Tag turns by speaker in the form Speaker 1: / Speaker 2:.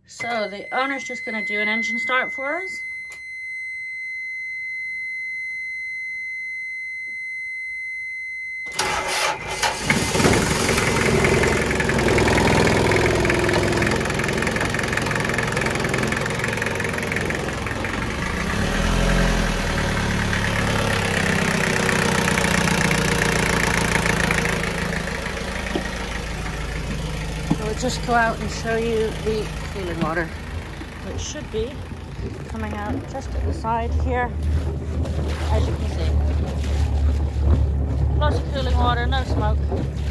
Speaker 1: So the owner's just going to do an engine start for us. Just go out and show you the cooling water. It should be coming out just at the side here, as you can see. Lots of cooling water, no smoke.